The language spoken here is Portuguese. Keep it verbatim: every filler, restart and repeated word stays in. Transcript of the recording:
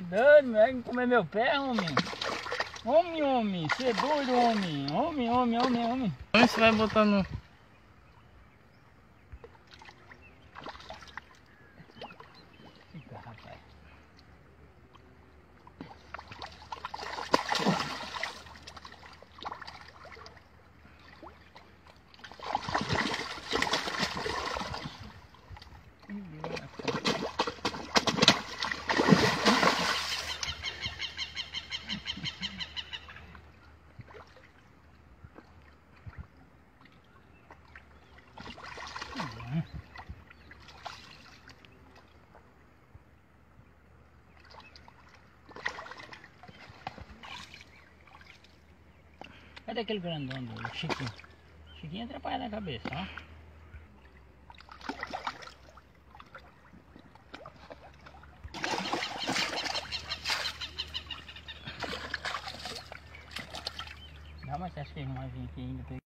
doido, vai comer meu pé, homem. Homem, homem, você é doido, homem. Homem, homem, homem, homem. Onde você vai botar no... Fica, rapaz. Cadê aquele grandão do Chiquinho? Chiquinho atrapalha na cabeça, ó. Dá uma chasquinha mais aqui ainda.